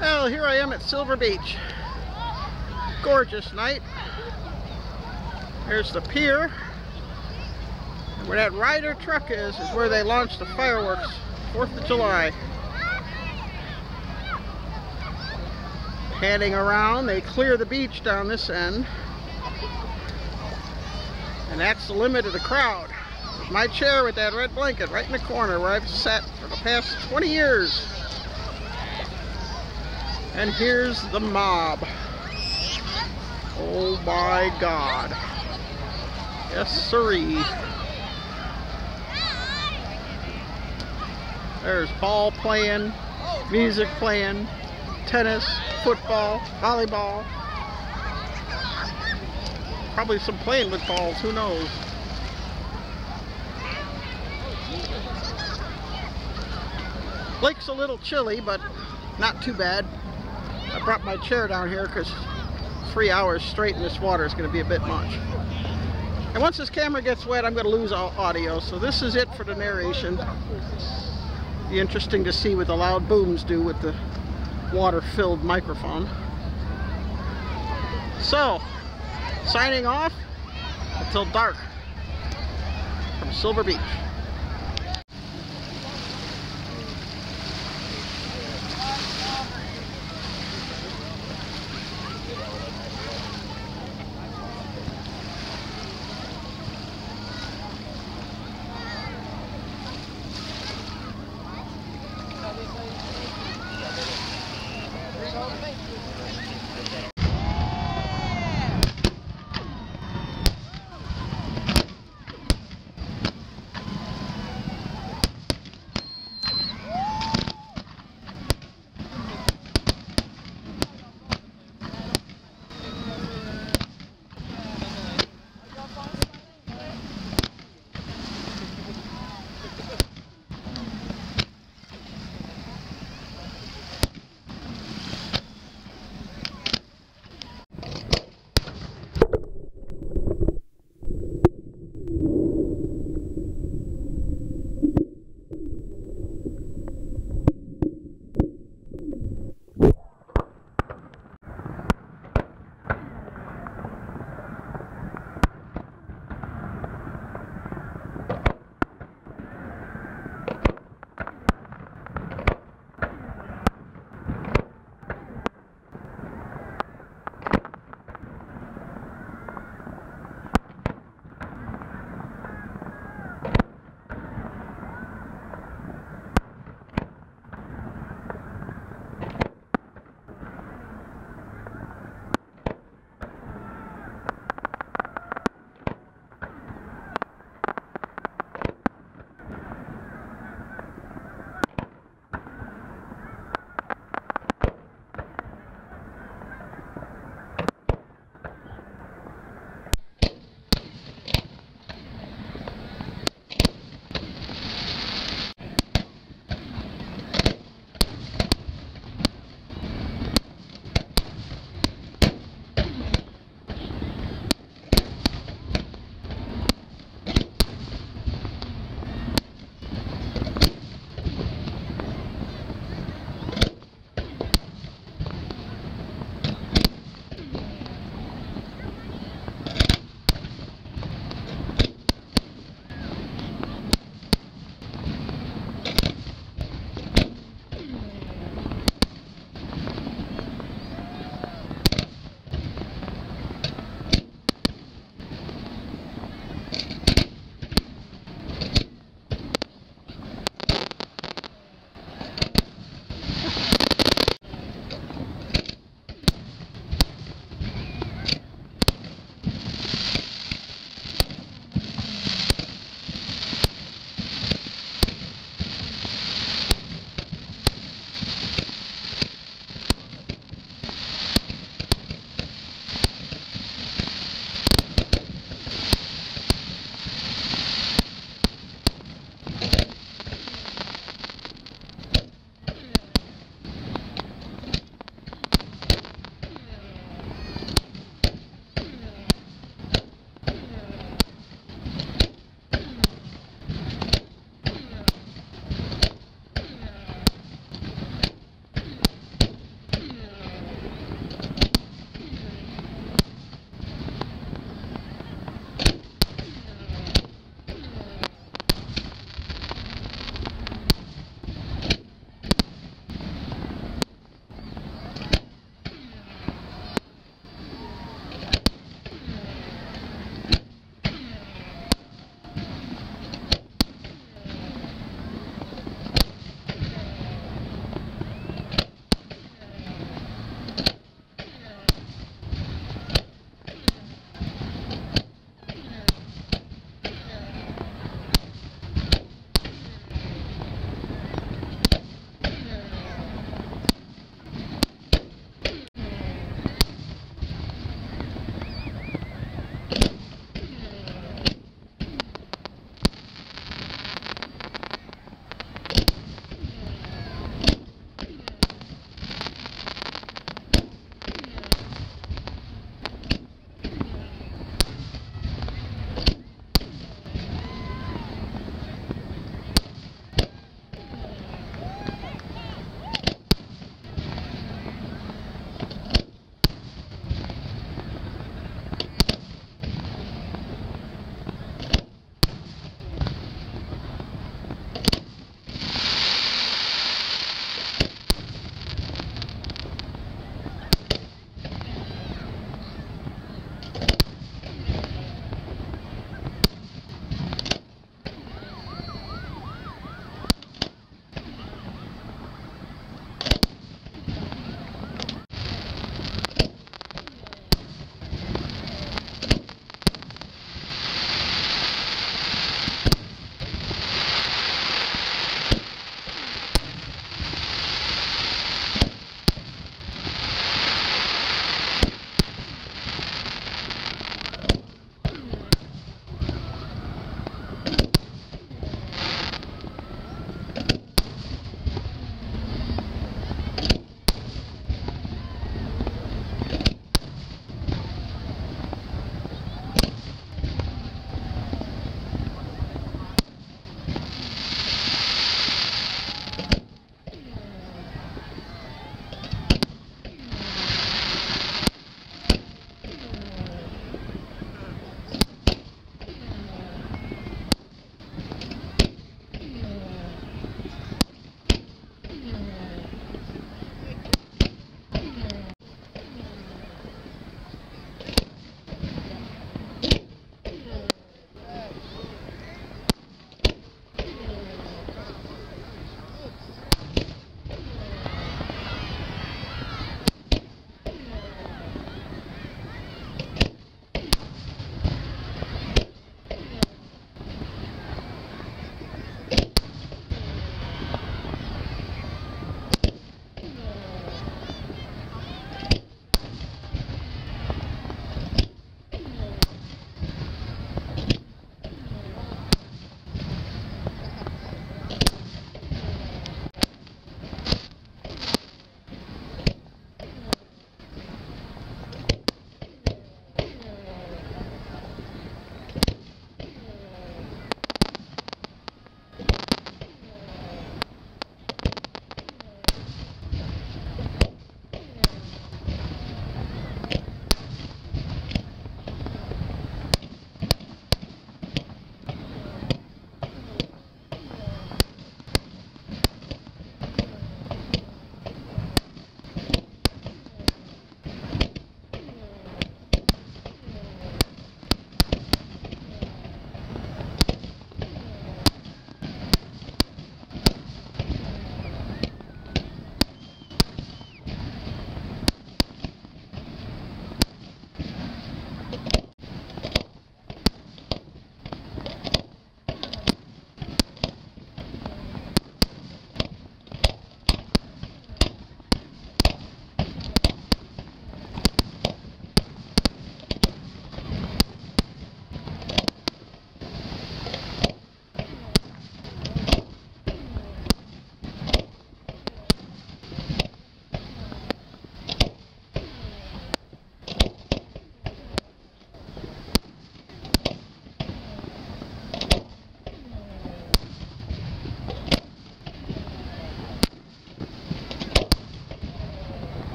Well, here I am at Silver Beach. Gorgeous night. There's the pier. And where that Ryder truck is where they launched the fireworks, 4th of July. Heading around, they clear the beach down this end. And that's the limit of the crowd. There's my chair with that red blanket right in the corner where I've sat for the past 20 years. And here's the mob. Oh my God. Yes, sirree. There's ball playing, music playing, tennis, football, volleyball. Probably some playing with balls, who knows. Lake's a little chilly, but not too bad. I brought my chair down here because 3 hours straight in this water is going to be a bit much. And once this camera gets wet, I'm going to lose all audio, so this is it for the narration. Be interesting to see what the loud booms do with the water-filled microphone. So, signing off until dark from Silver Beach.